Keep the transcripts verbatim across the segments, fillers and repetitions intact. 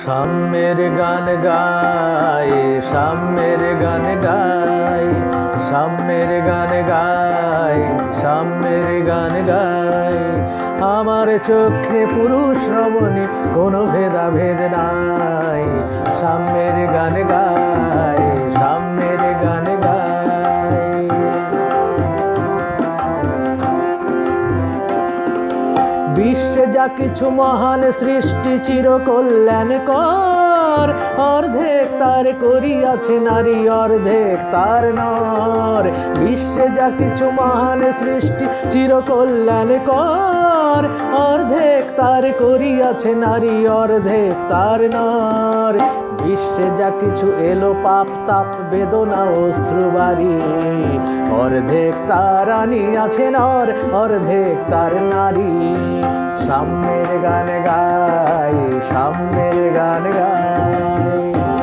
সাম্যের গান গাই, সাম্যের গান গাই, সাম্যের গান গাই, সাম্যের গান গাই। আমার চোখে পুরুষ রমণী কোনো ভেদাভেদ নাই। সাম্যের গান গাই, সাম্যের গান গাই। বিশ্বে যা কিছু মহান সৃষ্টি চির কল্যাণকর, অর্ধেক তার করিয়াছে নারী, অর্ধেক তার নর। বিশ্বে যা কিছু মহান সৃষ্টি চির কল্যাণকর, অর্ধেক তার করিয়াছে নারী, অর্ধেক তার নর। বিশ্বে যা কিছু এলো পাপ তাপ বেদনা অশ্রুবারি, অর্ধেক তার আনিয়াছে নর, অর্ধেক তার নারী। সাম্যের গান গাই, সাম্যের গান গাই।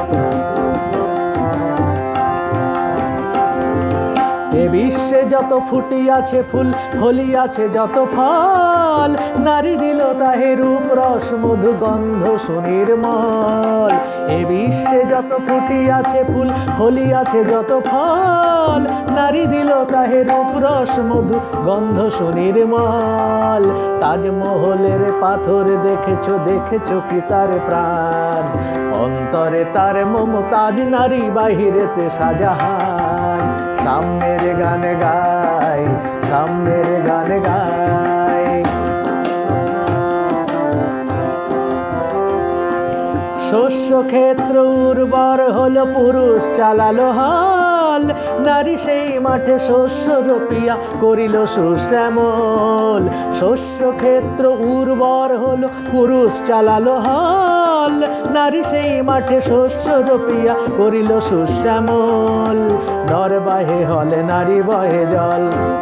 এ বিশ্বে যত ফুটিয়াছে ফুল, ফলিয়াছে যত ফল, নারী দিল তাহে রূপ রস মধু গন্ধ সুনির্মল। এ বিশ্বে যত ফুটিয়াছে ফুল, ফলিয়াছে যত ফল, নারী দিল তাহে রূপ রস মধু গন্ধ সুনির্মল। তাজমহলের পাথর দেখেছো, দেখেছো কি তার প্রাণ, অন্তরে তার মমতাজ নারী, বাহিরেতে শাহজাহান। সাম্যের গান গাই, সাম্যের গান গাই। শস্য ক্ষেত্র উর্বর হলো, পুরুষ চালালো হাল, নারী সেই মাঠে শস্য রোপিয়া করিল সুশ্যামল। শস্য ক্ষেত্র উর্বর হলো, পুরুষ চালালো হাল, নারী সেই মাঠে শস্য রোপিয়া করিল সুশ্যামল। নর বাহে হলে নারী বহে জল,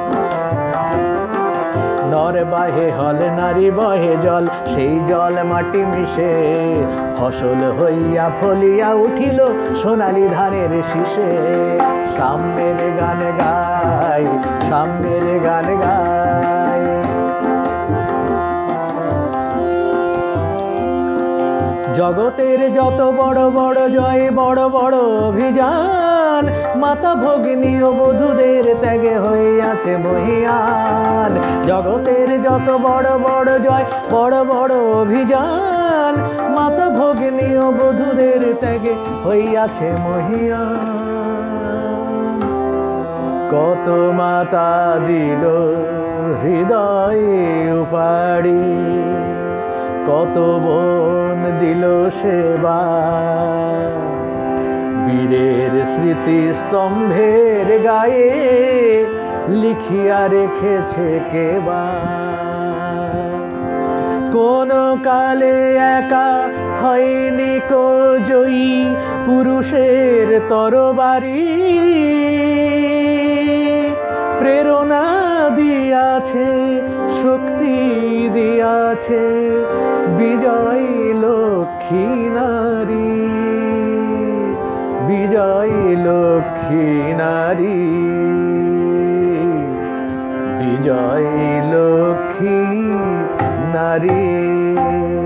নর বাহে হলে নারী বহে জল, সেই জল মাটি মিশে ফসল হইয়া ফলিয়া উঠিল সোনালী ধানের শীষে। সাম্যের গান গাই, সাম্যের গান গাই। জগতের যত বড় বড় জয়, বড় বড় অভিযান, মাতা ভগ্নী ও বধূদের ত্যাগে হইয়াছে মহিয়ান। জগতের যত বড় বড় জয়, বড় বড় অভিযান, মাতা ভগ্নী ও বধূদের ত্যাগে হইয়াছে মহিয়ান। কত মাতা দিল হৃদয়ে উপাড়ি, কত বোন দিল সেবা, বীরের স্মৃতি স্তম্ভের গায়ে লিখিয়া রেখেছে কেবা। কোন কালে একা হয়নি কো জয়ী, পুরুষের তরবারি প্রেরণা দিয়াছে, শক্তি দিয়াছে বিজয় লক্ষ্মী নারী, বিজয় লক্ষ্মী নারী, বিজয় লক্ষ্মী নারী।